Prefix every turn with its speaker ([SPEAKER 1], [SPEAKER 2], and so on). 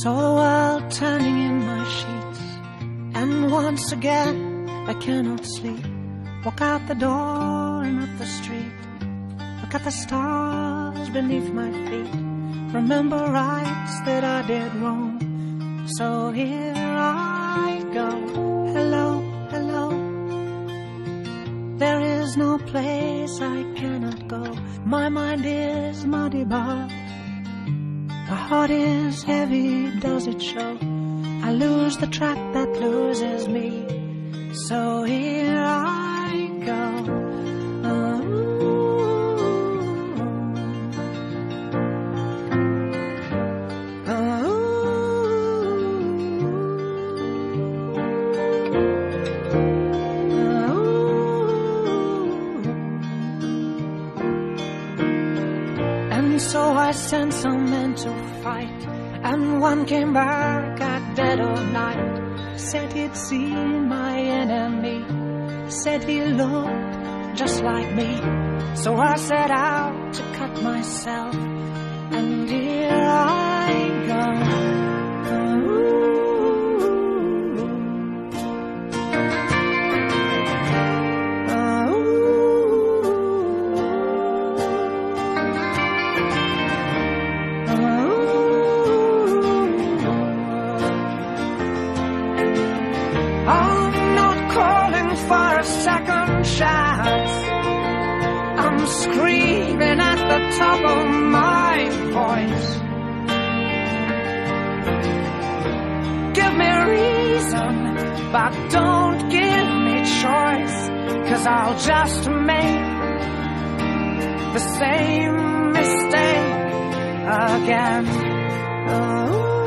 [SPEAKER 1] Saw the world turning in my sheets, and once again I cannot sleep. Walk out the door and up the street, look at the stars beneath my feet. Remember rights that I did wrong, so here I go. Hello, hello. There is no place I cannot go. My mind is muddy, but my heart is heavy, does it show? I lose the track that loses me, so here I go. And so I sent some men to fight, and one came back at dead of night. Said he'd seen my enemy, said he looked just like me. So I set out to cut myself, and here I go. I'm not calling for a second chance. I'm screaming at the top of my voice. Give me reason, but don't give me choice, 'cause I'll just make the same mistake again. Oh.